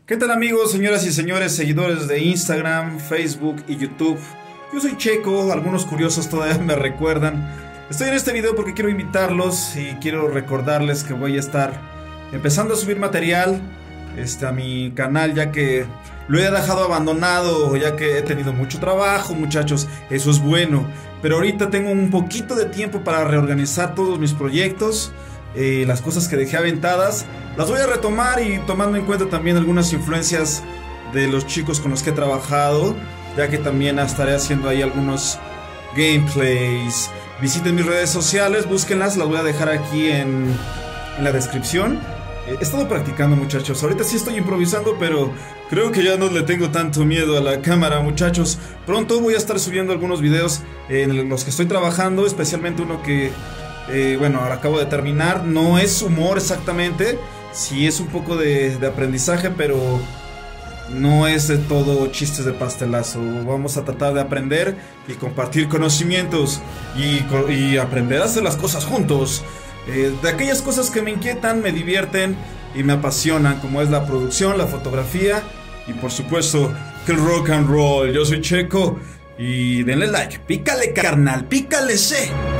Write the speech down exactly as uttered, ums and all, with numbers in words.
¿Qué tal amigos, señoras y señores, seguidores de Instagram, Facebook y YouTube? Yo soy Checo, algunos curiosos todavía me recuerdan. Estoy en este video porque quiero invitarlos y quiero recordarles que voy a estar empezando a subir material este, a mi canal, ya que lo he dejado abandonado, ya que he tenido mucho trabajo, muchachos. Eso es bueno, pero ahorita tengo un poquito de tiempo para reorganizar todos mis proyectos. Eh, las cosas que dejé aventadas las voy a retomar, y tomando en cuenta también algunas influencias de los chicos con los que he trabajado, ya que también estaré haciendo ahí algunos gameplays. Visiten mis redes sociales, búsquenlas, las voy a dejar aquí en, en la descripción. He estado practicando, muchachos. Ahorita sí estoy improvisando, pero creo que ya no le tengo tanto miedo a la cámara, muchachos. Pronto voy a estar subiendo algunos videos en los que estoy trabajando, especialmente uno que Eh, bueno, ahora acabo de terminar. No es humor exactamente, sí es un poco de, de aprendizaje, pero no es de todo chistes de pastelazo. Vamos a tratar de aprender y compartir conocimientos y, y aprender a hacer las cosas juntos. Eh, de aquellas cosas que me inquietan, me divierten y me apasionan, como es la producción, la fotografía y por supuesto el rock and roll. Yo soy Checo y denle like, pícale carnal, pícale C.